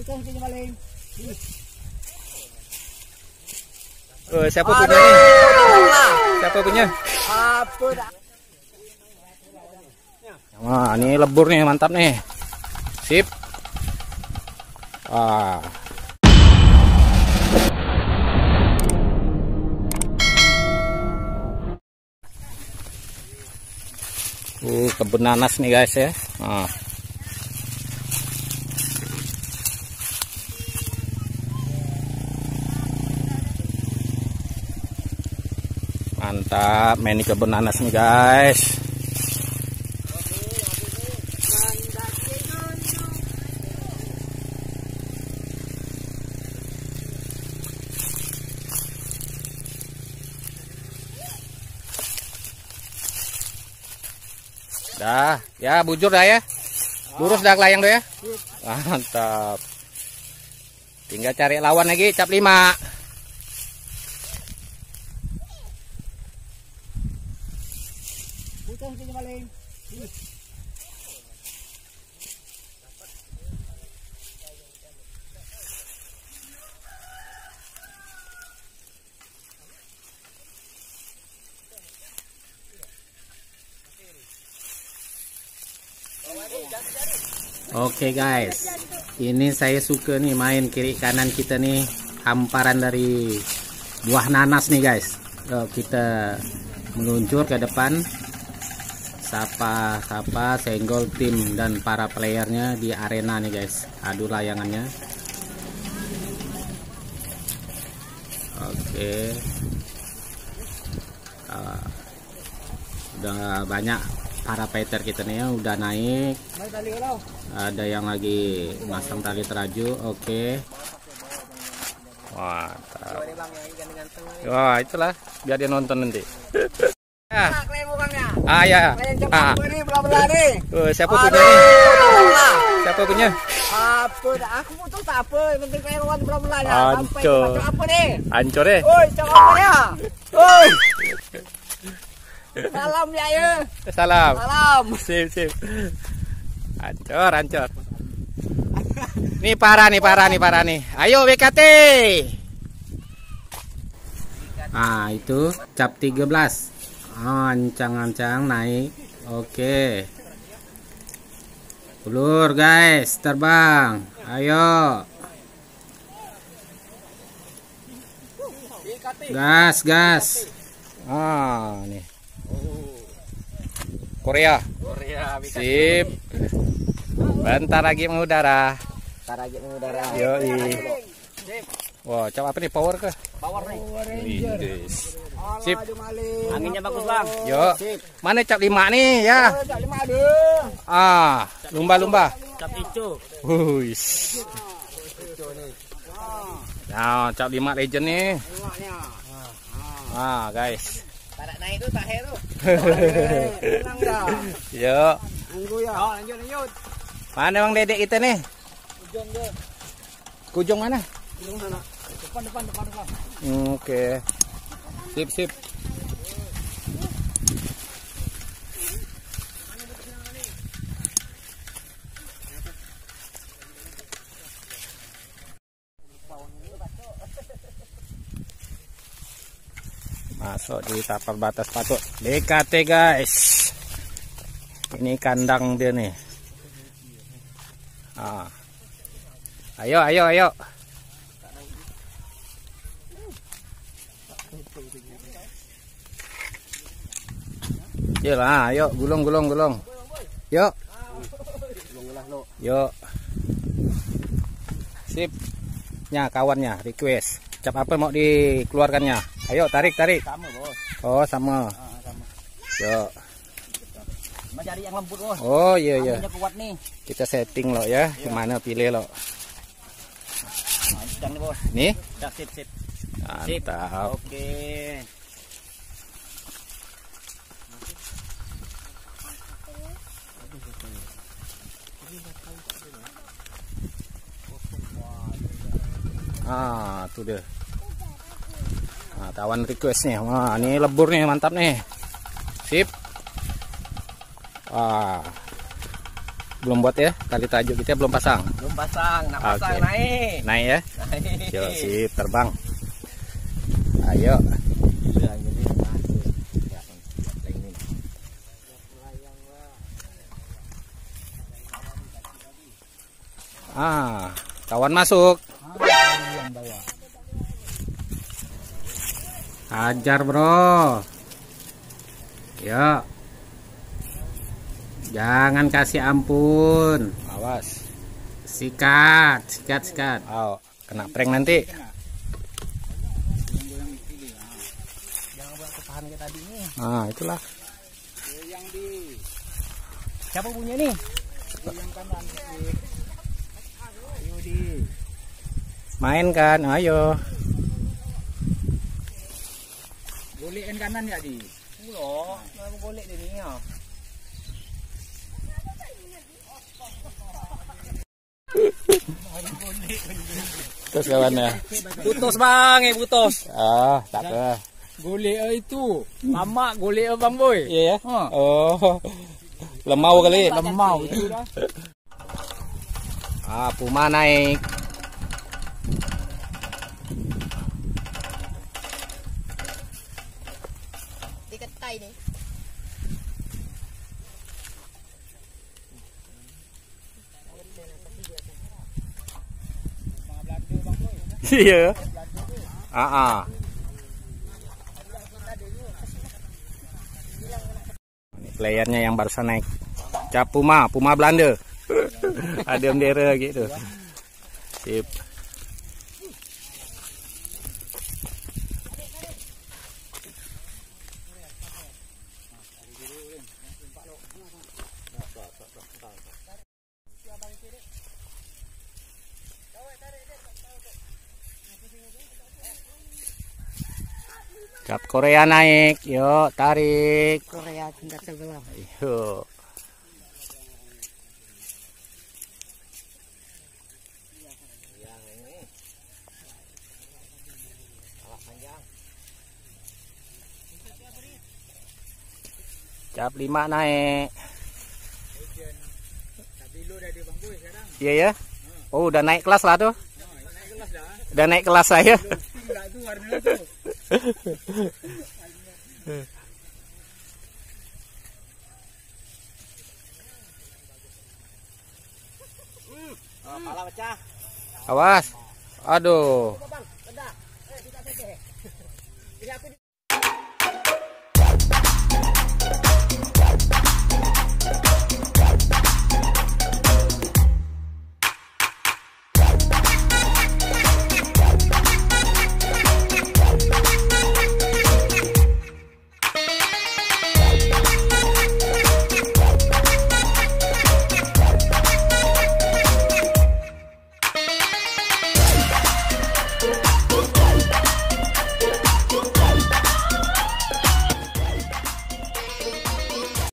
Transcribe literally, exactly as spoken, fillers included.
Oh, siapa punya nih? Siapa punya? Wah, ini lebur nih, mantap nih. Sip. Wah. Uh, kebun nanas nih guys ya. Nah. Mantap, main di kebun nanas nih guys. Dah, ya bujur dah ya. Lurus dah kelayang tuh ya. Mantap. Tinggal cari lawan lagi, cap lima. Oke guys, ini saya suka nih main kiri kanan kita nih, hamparan dari buah nanas nih guys. Yuk kita meluncur ke depan, sapa-sapa senggol tim dan para playernya di arena nih guys. Adu layangannya. Oke, uh, udah banyak para fighter kita nih ya, udah naik. Ada yang lagi masang tali teraju. Oke. Wah, wah itulah biar dia nonton nanti. Ah, ah ya. Ah. Oh, siapa punya nih? Siapa punya? Apa? Aku butuh apa? Penting kayak lawan belah-belah ya. Ancur. Apa nih? Ancur deh. Oi, coba apa ya? Oi. Salam ya ya. Salam. Salam. Sip sip. Ancur ancur. Nih parah nih parah nih parah nih. Ayo W K T. Ah itu cap tiga belas. Ancang-ancang naik. Oke. Ulur guys, terbang. Ayo. Gas gas. Ah nih. Korea. Korea. Sip. Bentar lagi mengudara. Bentar lagi mengudara. Yoi. Wah, coba apa nih power ke? Power nih. Yes. Sip. Anginnya bagus bang. Yo. Mana cap lima nih ya? Cap lima ada. Ah, lumba-lumba. Cap hijau. Wuis. Nah, cap lima legend nih. Ah, guys. Tak naik itu tak hero. Yo. Tunggu ya. Oh, lanjut lanjut. Mana bang dedek kita nih? Kujung dia. Kujung mana? Kujung sana. Depan depan depan depan. Hmm, oke. Okay. Sip sip. Masuk di tapal batas patut. D K T guys. Ini kandang dia nih. Ah. Ayo ayo ayo. Yalah, ayo gulung gulung gulung. Yuk. Yuk. Sip. Nya kawannya request. Cap apa mau dikeluarkannya? Ayo tarik tarik. Sama bos. Oh sama. Ah, sama. Yuk. Mau cari yang lembut bos. Oh iya iya. Anginnya kuat nih. Kita setting lo ya. Gimana pilih lo? Nah, sedang nih bos. Nih. Ya, sip sip. Mantap. Oke. Ah, tuh deh. Nah, tawan request nih. Wah, ini lebur nih, mantap nih. Sip. Wah. belum buat ya, tali tajuk kita belum pasang. Belum pasang, nak pasang Oke. naik. Naik ya. Naik. Yuk, sip, terbang. Ayo. Ah, kawan masuk. Hajar bro. Yuk. Jangan kasih ampun. Awas. Sikat, sikat, sikat. Oh, kena prank nanti. Jangan buat ketahan kayak tadi nih. Ah, itulah. Yang di siapa punya nih? Yang kanan. Ayo di. Main kan, ayo. Golekin kanan ya di. Loh, mau golek ini ya. Terus kawannya. Putus bang, eh putus. Ah, tak apa. Golek itu. Lama golek bang boy. Iya ya. Ha. Oh. Lemau kali. Lemau itu dah. Ah, Puma naik. Diketai nih. Iya. Ah, ah. Ini playernya yang barusan naik. Cap Puma, Puma Belanda. Ada bendera gitu. Sip. Cap Korea naik, yuk tarik. Korea tingkat sebelah. Yuk. Cap lima naik. Iya ya. Oh, udah naik kelas lah tuh. Udah naik kelas saya. Kepala pecah. Awas. Aduh. Bang, beda. Eh, tidak tete. Ini aku